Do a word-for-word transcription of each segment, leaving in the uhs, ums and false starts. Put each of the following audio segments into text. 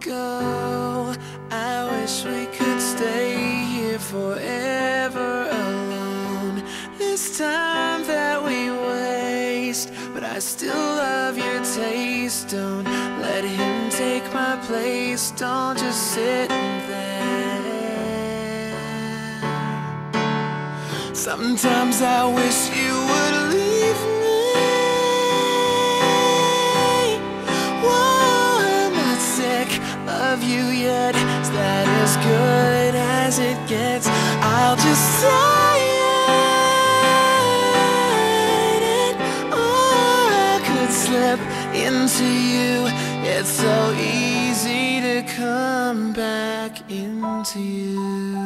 go. I wish we could stay here forever alone. This time that we waste, but I still love your taste. Don't let him take my place. Don't just sit there. Sometimes I wish you would leave me. Whoa, I'm not sick of you yet. Is that as good as it gets? I'll just say it, or I could slip into you. It's so easy to come back into you.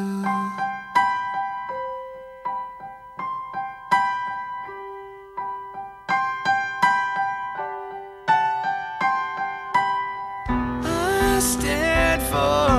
I stand for